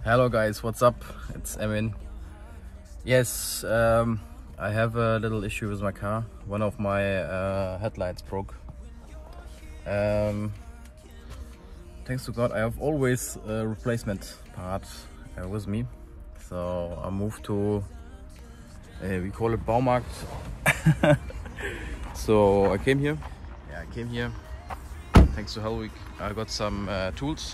Hello guys, what's up? It's Emin. Yes, I have a little issue with my car. One of my headlights broke. Thanks to God, I have always a replacement part with me. So I moved to, we call it Baumarkt. So I came here. Yeah, I came here. Thanks to Hell Week, I got some tools.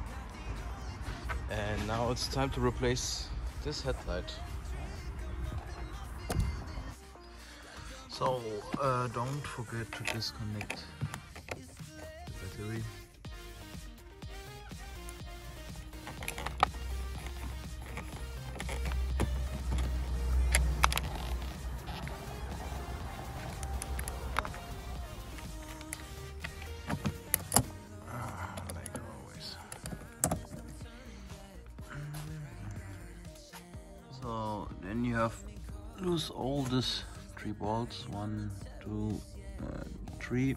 And now it's time to replace this headlight. So don't forget to disconnect the battery. Like always. So then you have loose all these 3 bolts, 1, 2, 3.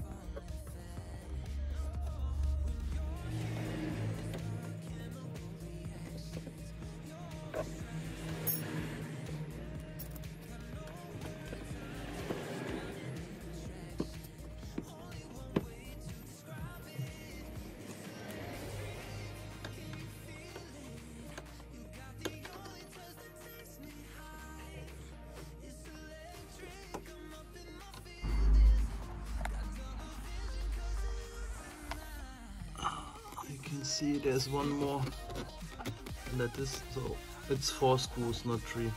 You can see there's one more, and that is, so it's 4 screws, not 3.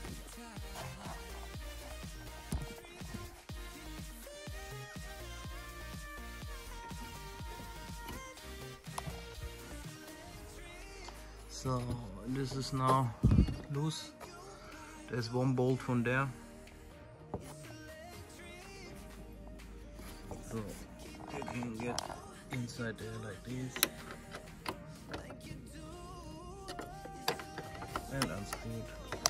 So this is now loose. There's 1 bolt from there. So you can get inside there like this. And unscrewed.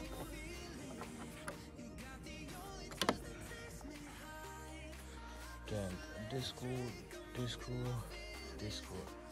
Then this screw, this screw, this screw.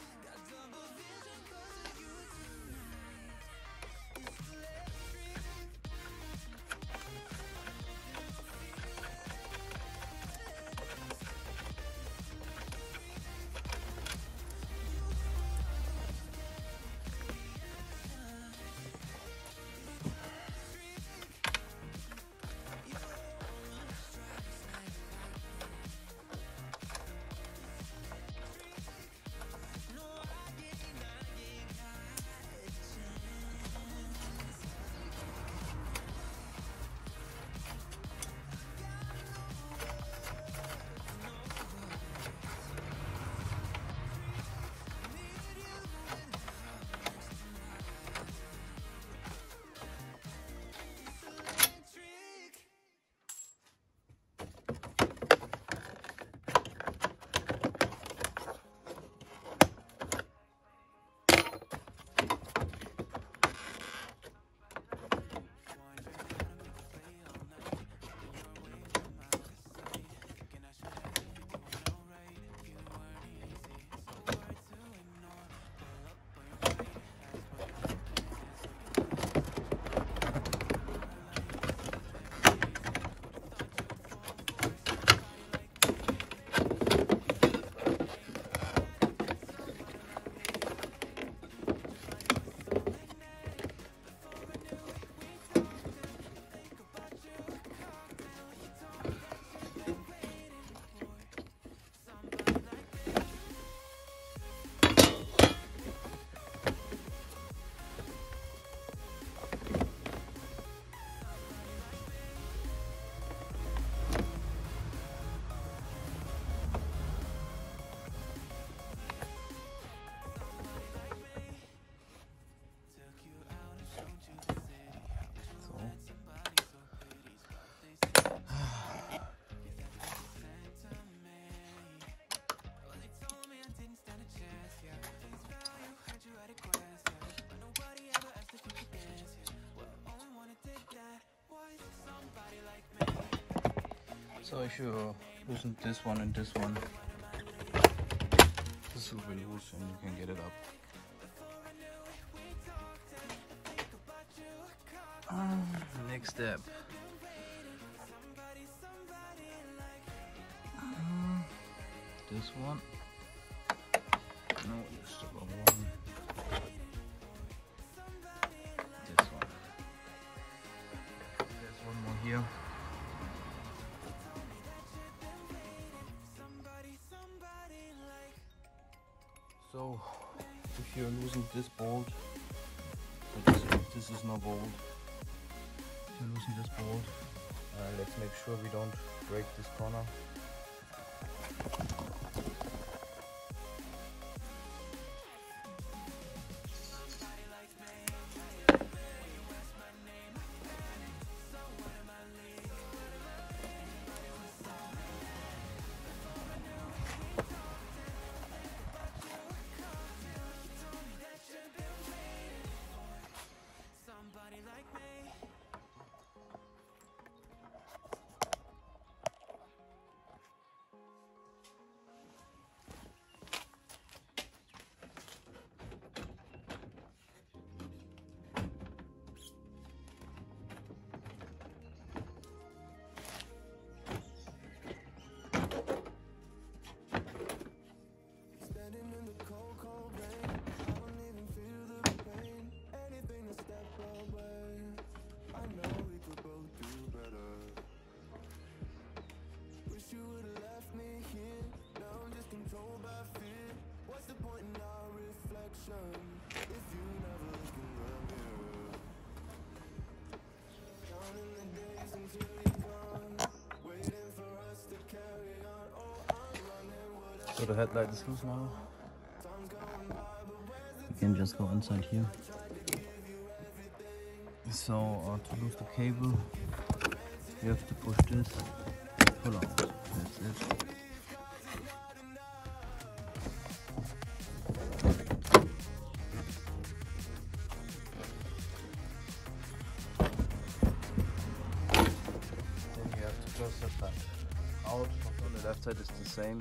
So if you loosen this one and this one, this will be loose and you can get it up. Next step. This one. No, this is the wrong one. This one. There's one more here. So, if you're losing this bolt, so this is no bolt. If you're losing this bolt, let's make sure we don't break this corner. So the headlight is loose now. You can just go inside here. So to lose the cable, you have to push this, pull out. That's it. Then you have to just set that out. On the left side is the same.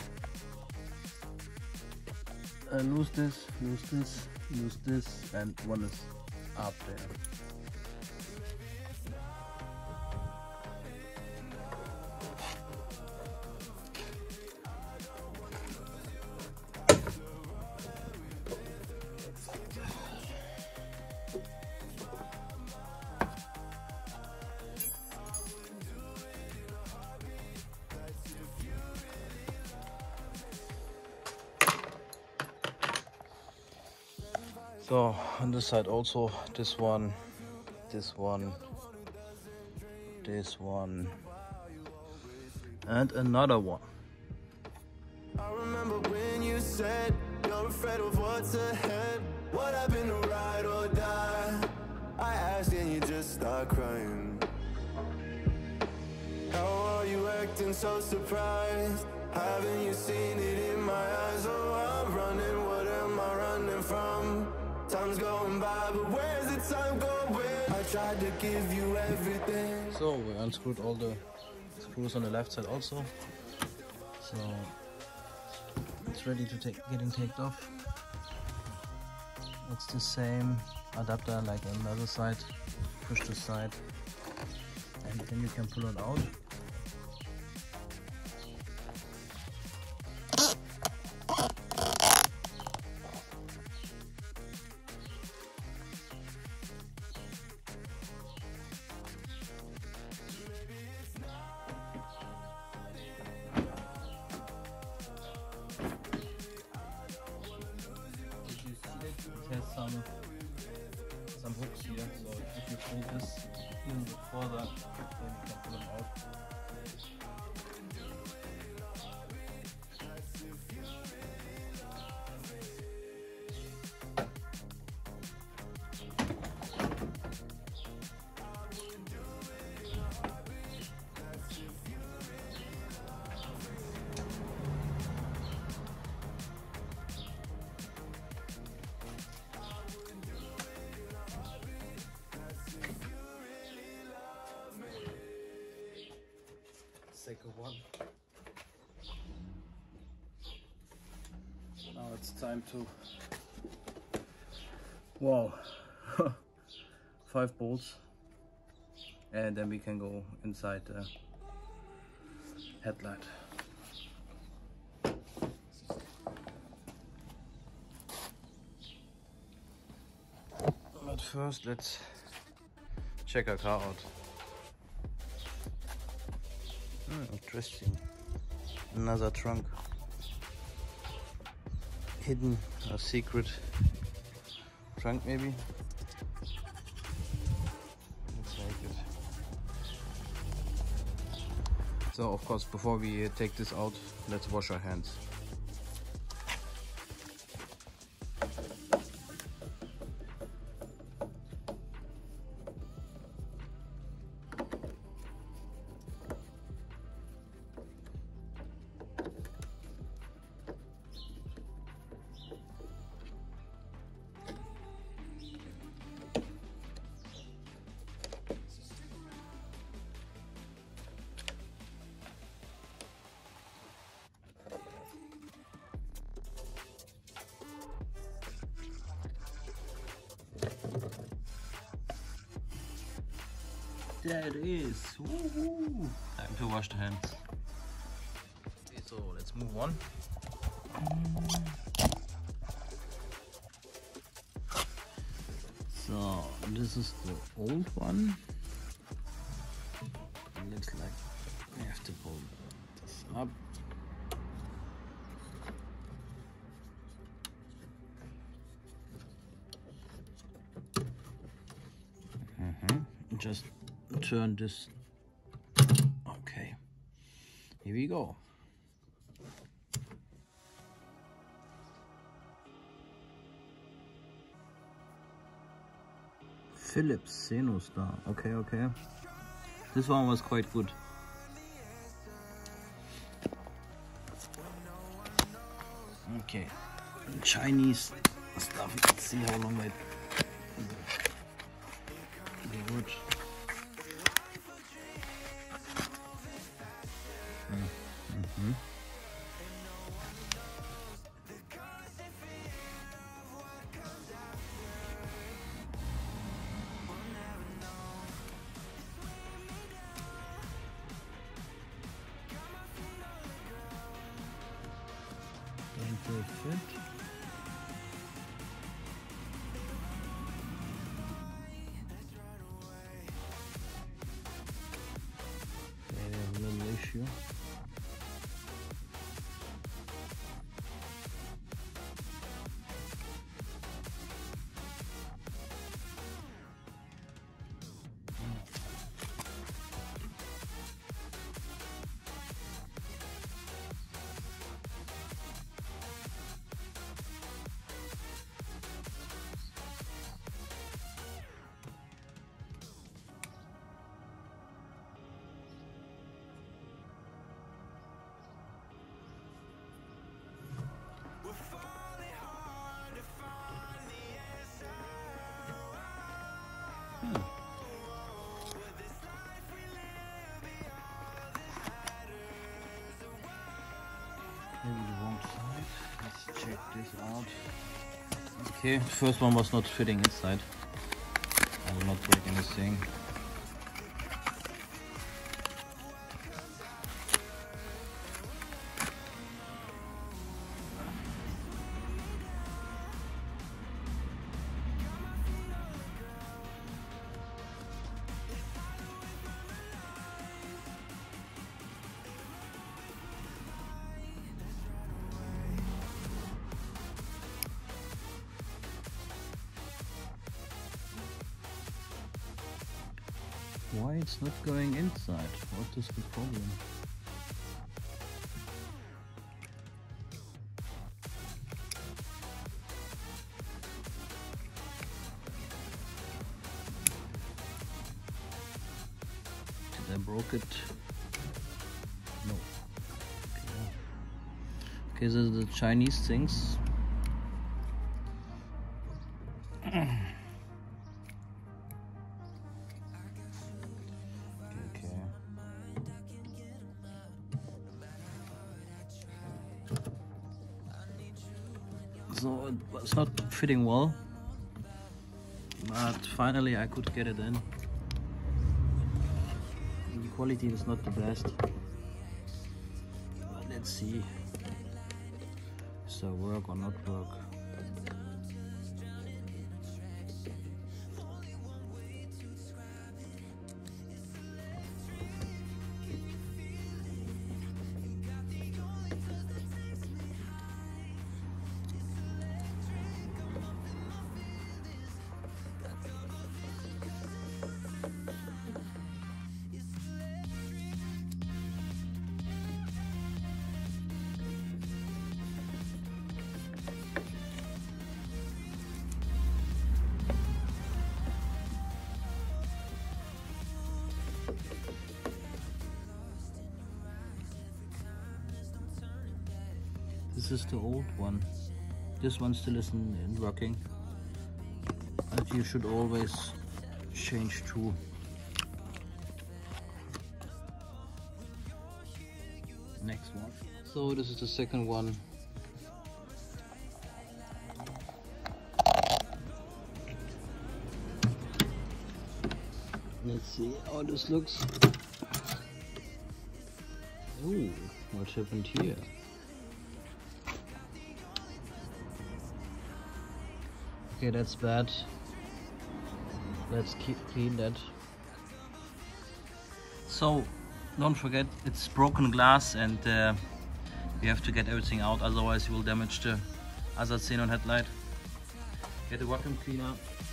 Lose this, lose this, lose this, and one is up there. So on this side also, this one, this one, this one, and another one. I remember when you said you're afraid of what's ahead. What happened to ride or die? I asked and you just start crying. How are you acting so surprised? Haven't you seen it in my eyes? Oh, I'm running, what am I running from? Time's going by, but where's the time going? I tried to give you everything. So we unscrewed all the screws on the left side also. So it's ready to getting taken off. It's the same adapter like on the other side. Push this side, and then you can pull it out. It has some hooks here, so if you pull this a little bit further, then you can pull them out. Second one. Now it's time to, wow, 5 bolts, and then we can go inside the headlight. But first, let's check our car out. Interesting. Another trunk. Hidden, a secret trunk maybe. Looks like it. So of course, before we take this out, let's wash our hands. There it is. Woohoo! Time to wash the hands. Okay, so let's move on. So this is the old one. It looks like we have to pull this up. Just turn this. Okay, here we go. Philips Xenon Star. Okay, okay. This one was quite good. Okay, Chinese stuff. Let's see how long it be good. Don't fit. Okay, a little issue. Maybe the wrong side. Let's check this out. Okay, first one was not fitting inside. I will not break anything. Why it's not going inside? What is the problem? Did I broke it? No. Okay, so the Chinese things. So it was not fitting well, but finally I could get it in. quality is not the best, but let's see. Does that work or not work? This is the old one. This one still isn't working. And you should always change to. Next one. So this is the second one. Let's see how this looks. Ooh, what happened here? Okay, that's bad. Let's clean that. So, don't forget, it's broken glass and you have to get everything out, otherwise you will damage the other xenon headlight. Get a vacuum cleaner.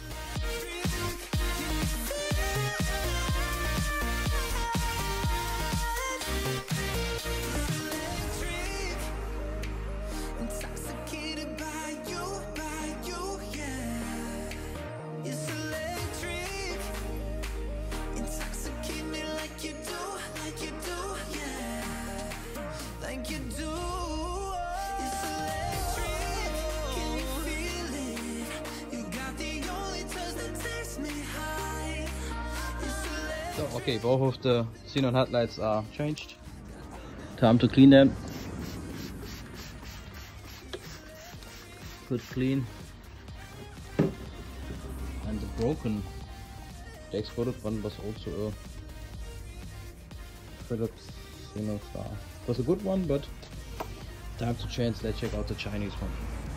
So, okay, both of the xenon headlights are changed. Time to clean them. Good clean. And the broken, the exploded one was also a Philips Xenon Star. It was a good one, but time to change. Let's check out the Chinese one.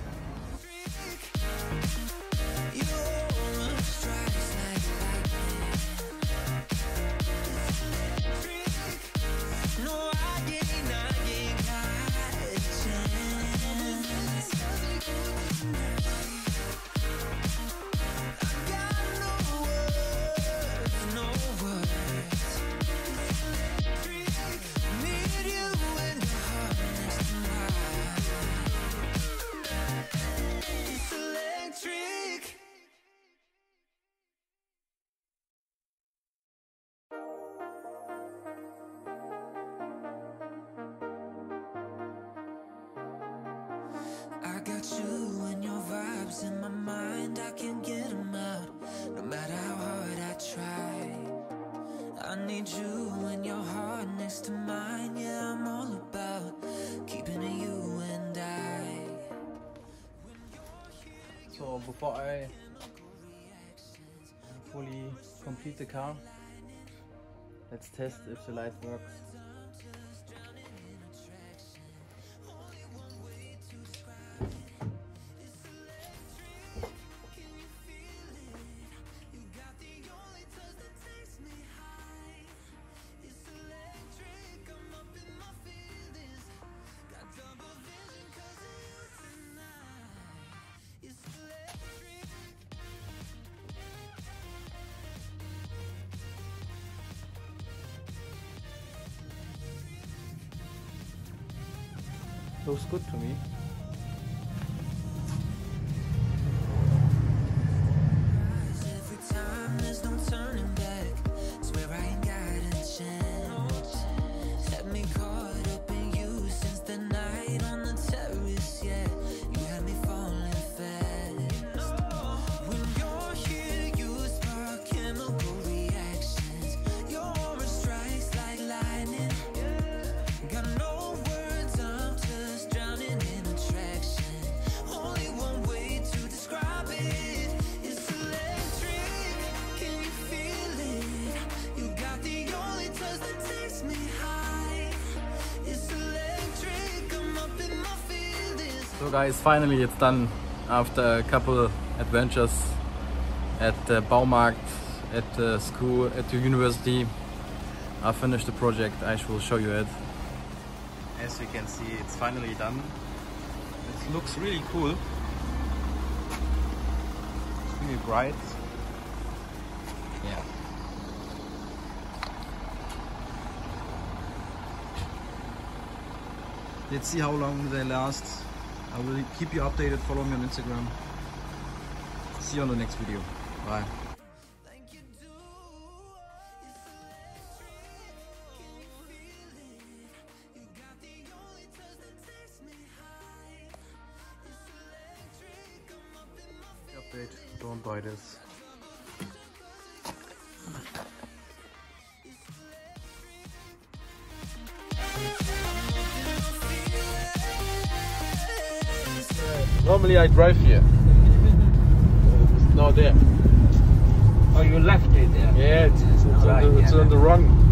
I got you and your vibes in my mind, I can't get them out, no matter how hard I try. I need you and your heart next to mine, yeah, I'm all about keeping it you and I. So before I fully complete the car, let's test if the light works. Looks good to me. Every time there's no turning back, swear I ain't got a chance. Had me caught up in you since the night on the terrace, yeah. You had me falling fast. When you're here, you spark chemical reactions. Your aura strikes like lightning. Got no words, I'm just drowning in So guys, finally it's done after a couple adventures at the Baumarkt, at the school, at the university. I finished the project, I will show you it. As you can see, it's finally done. It looks really cool. It's really bright. Yeah. Let's see how long they last. I will keep you updated, follow me on Instagram. See you on the next video. Bye. Update, don't buy this. Normally I drive here. It's not there. Oh, you left it there? Yeah, it's on the wrong.